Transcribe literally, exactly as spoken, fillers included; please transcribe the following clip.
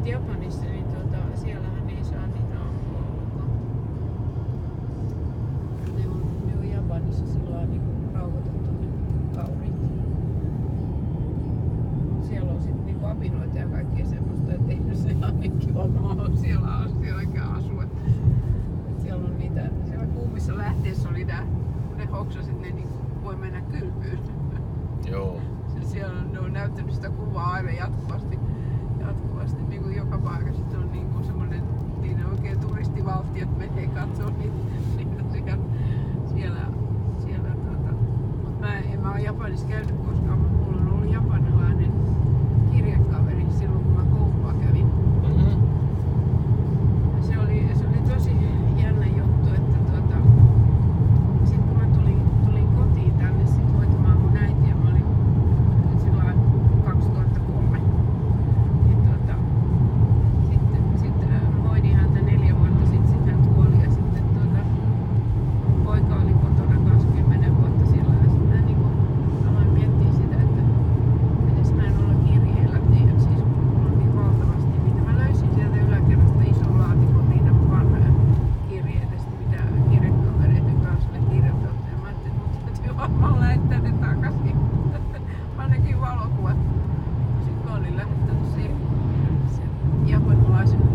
Japanissa, niin tuota, siellähän ei saa niitä ampua ollenkaan. Ne on, ne on Japanissa sillä niin rauhoitettu ne kaurit. Siellä on sitten niinku apinoita ja kaikkea semmoista, että ei se ihan niin kiva maa siellä sielläkään asu. Et, et siellä on niitä, siellä kuumissa lähteessä oli nää, kun ne hoksasit, ne niinku voi mennä kylpyyn. Joo. Siellä on, ne on näyttänyt sitä kuvaa aina jatkuvasti, jatkuvasti niin kuin joka paikassa. Se on niin kuin semmoinen, niin oikein turistivaltiot menee katsoo niitä, niitä siellä, siellä, siellä tuota. Mut mä en mä oo Japanissa käynyt koskaan, mutta mulla on ollut japanilainen kirjekaveri silloin kun mä koulua kävin. Mm-hmm. Ja se oli, se oli tosi jännä juttu, että tuota, sit kun mä tulin, tulin kotiin tänne sit hoitamaan mun äitiä, mä olin silloin kaksituhattakolme. Niin tuota, sitten, sitten mä hoidin häntä neljä vuotta sitten, sitten hän kuoli ja sitten tuota, mun poika oli kotona kaksikymmentä vuotta silloin ja sitten mä niin kuin aloin miettiä sitä, että edes mä en olla kirjeellä tiedä, siis mulla on niin valtavasti niitä. Mä löysin sieltä yläkerrasta ison laatikon niitä vanhoja kirjeitä, mitä kirjekavereiden kanssa ne kirjoitettu ja mä ajattelin, että mun täytyy varmaan lähettää ne takaisin. Mä näkin valokuvat. Sitten mä olin lähettänyt siihen japanilaisen